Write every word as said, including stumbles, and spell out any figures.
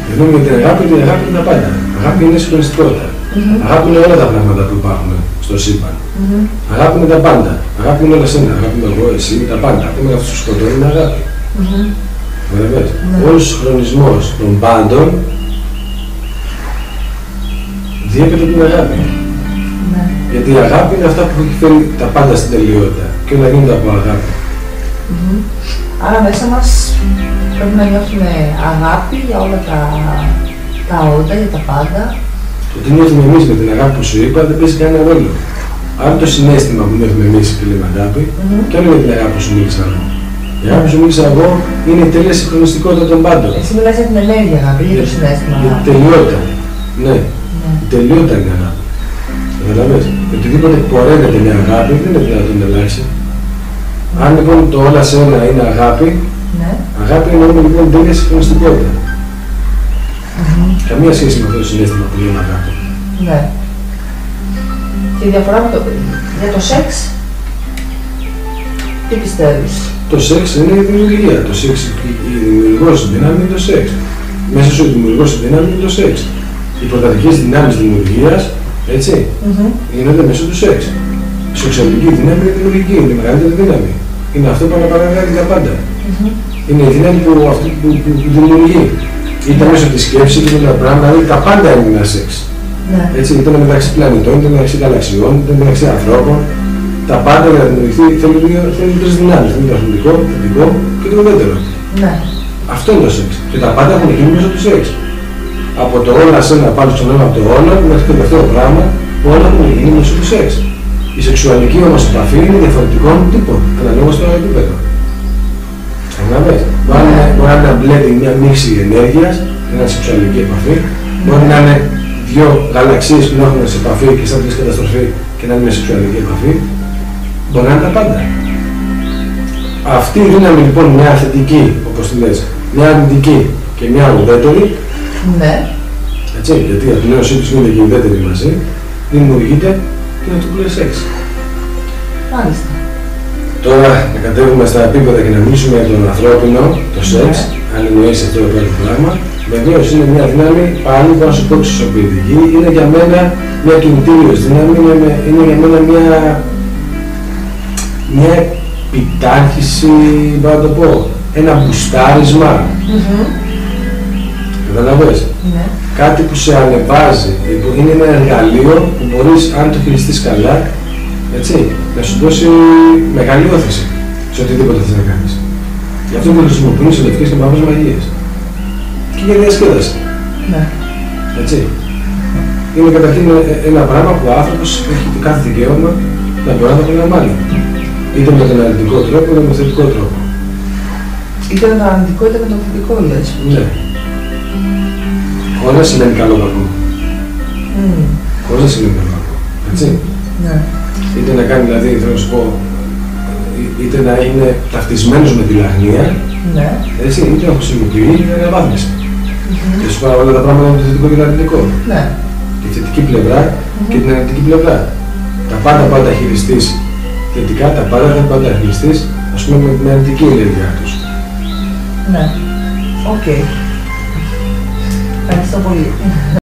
Μιλούμε για την αγάπη, την αγάπη είναι τα πάντα. Αγάπη είναι συγχρονιστικότητα. Mm-hmm. Αγάπη είναι όλα τα πράγματα που υπάρχουν στο σύμπαν. Mm-hmm. Αγάπη είναι τα πάντα. Αγάπη είναι όλα σένα. Αγάπη είναι εγώ, εσύ, τα πάντα. Ακόμα αυτού του σκοτώνει είναι αγάπη. Mm-hmm. Βλέπετε. Mm-hmm. Όλος ο συγχρονισμός των πάντων διέπεται την αγάπη. Mm-hmm. Γιατί η αγάπη είναι αυτά που έχει φέρει τα πάντα στην τελειότητα. Και όλα γίνονται από αγάπη. Mm-hmm. Άρα μέσα μας πρέπει να νιώθουμε αγάπη για όλα τα, τα όντα, για τα πάντα. Το τι νιώθουμε εμείς με την αγάπη που σου είπα δεν παίζει κανένα ρόλο. Άρα το συναίσθημα που νιώθουμε εμείς και λέμε αγάπη, mm-hmm. και άλλο με την αγάπη που σου μίλησα εγώ. Η αγάπη που σου μίλησα εγώ είναι η τέλεια συγχρονιστικότητα των πάντων. Εσύ μιλάς για την ενέργεια αγάπη, για το συναίσθημα. Για την τελειότητα. Ναι. Mm. Η τελειότητα είναι αγάπη. Καταλαβες. Οτιδήποτε πορεύεται με αγάπη δεν είναι δυνατόν να αλλάξει. Mm. Αν λοιπόν το όλα σε ένα είναι αγάπη, ναι. αγάπη εννοούμε λοιπόν τέλεια συγχρονιστικότητα. Mm-hmm. Καμία σχέση με αυτό το συναίσθημα που λέμε αγάπη. Ναι. Και η διαφορά με το, για το σεξ, τι πιστεύεις? Το σεξ είναι η δημιουργία. Το σεξ, η δημιουργός δύναμη είναι το σεξ. Μέσα σου η δημιουργός δύναμη είναι το σεξ. Οι πρωταρχικές δυνάμεις δημιουργίας, έτσι, mm-hmm. γίνονται μέσω του σεξ. Η σεξουαλική δύναμη είναι δημιουργική, είναι η μεγαλύτερη δύναμη. Είναι αυτό που αναπαραγάγει τα πάντα. Mm-hmm. Είναι η δύναμη που, αυτή, που, που, που δημιουργεί. Είτε μέσω της σκέψης, είτε με τα πράγματα, δηλαδή τα πάντα είναι ένα σεξ. Ναι. Έτσι, είτε μεταξύ πλανητών, είτε μεταξύ γαλαξιών, είτε μεταξύ ανθρώπων. Τα πάντα για να δημιουργηθεί θέλουν τρεις δυνάμεις. Θέλουν το αθλητικό, το θετικό και το ουδέτερο. Ναι. Αυτό είναι το σεξ. Και τα πάντα έχουν γίνει μέσω του σεξ. Από το όλα σε ένα πάνω στον ένα από το όλο, μέχρι το τελευταίο πράγμα, όλα έχουν γίνει μέσω του σεξ. Η σεξουαλική όμως επαφή είναι διαφορετικών τύπων, αναλόγως στο επίπεδο. Καταλαβαίνετε. Μπορεί να είναι μπλέντι μια μίξη ενέργειας, μια σεξουαλική επαφή. Μπορεί να είναι δύο γαλαξίες που να έχουν σε επαφή και σαν τρεις καταστροφή και να είναι μια σεξουαλική επαφή. Μπορεί να είναι τα πάντα. Αυτή η δύναμη λοιπόν, μια θετική, όπως τη λες, μια αρνητική και μια ουδέτερη, ναι. Έτσι, γιατί η απλήρωσή τους γίνεται και η ουδέτερη μαζί, δημιουργείται και είναι αυτό που λέει σεξ. Μάλιστα. Τώρα να κατέβουμε στα επίπεδα και να μιλήσουμε για τον ανθρώπινο, το σεξ, ναι. Αν εννοείς αυτό το πρώτο πράγμα, βεβαίως είναι μια δύναμη πάλι που να σου πω εξισοποιητική, είναι για μένα μια κινητήριος δύναμη, είναι, είναι για μένα μια, μια επιτάχυση, μπορώ να το πω, ένα μπουστάρισμα. Mm-hmm. Καταλαβες. Ναι. Κάτι που σε ανεβάζει, είναι ένα εργαλείο που μπορείς, αν το χειριστείς καλά, έτσι, να σου δώσει μεγάλη όθηση σε οτιδήποτε θες να κάνεις. Γι' αυτό το χρησιμοποιούν σε λευκές και μαύρες μαγείες. Και για διασκέδαση. Ναι. Έτσι. Είναι καταρχήν ένα πράγμα που ο άνθρωπος έχει το κάθε δικαίωμα να μπορεί να το απολαμβάνει. Είτε με τον αρνητικό τρόπο, είτε με τον θετικό τρόπο. Είτε με τον αρνητικό, είτε με τον θετικό, λες. Ναι. Χωρίς να σημαίνει καλό κακό. Mm. Χωρίς να σημαίνει καλό κακό. Έτσι. Ναι. Είτε να κάνει, δηλαδή, θέλω να σου πω, είτε να είναι ταυτισμένος με τη λαγνία, ναι. Έτσι, είτε να χρησιμοποιεί για αναβάθμιση. Mm-hmm. Και σου πάρω όλα τα πράγματα με το θετικό και το αρνητικό. Ναι. Τη θετική πλευρά mm-hmm. και την αρνητική πλευρά. Τα πάντα πάντα χειριστείς θετικά, τα πάντα δεν πάντα χειριστείς, ας πούμε, με την αρνητική ενέργειά τους. Ναι. Οκ. Okay. Ευχαριστώ πολύ.